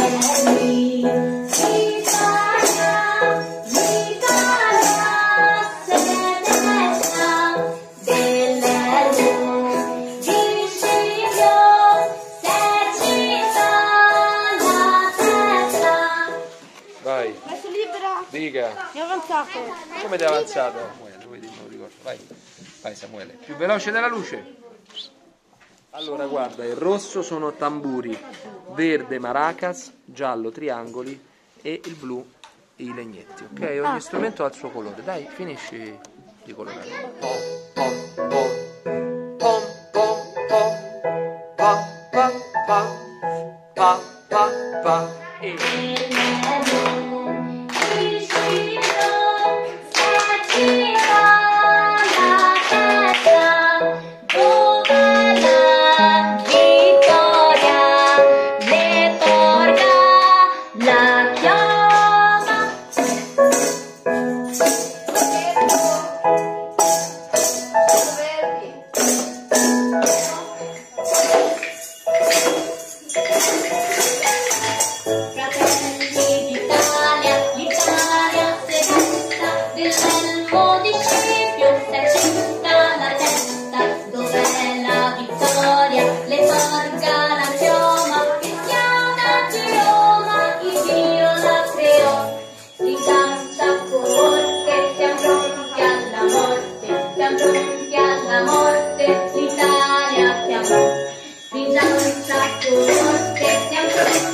Vai. Messo libera. Dica. Mi è avanzato. Come ti è avanzato? Samuele, vedi, non lo ricordo. Vai. Vai Samuele. Più veloce della luce. Allora guarda, il rosso sono tamburi, verde maracas, giallo triangoli e il blu i legnetti, ok? Ogni strumento ha il suo colore. Dai, finisci di colorare. Pom, pom, pom. Pom, pom, pom. Pa, pa, pa. Pa, pa, pa. E... pronti alla morte, l'Italia chiamò. Spingiamo un sacco forte, siamo pronti.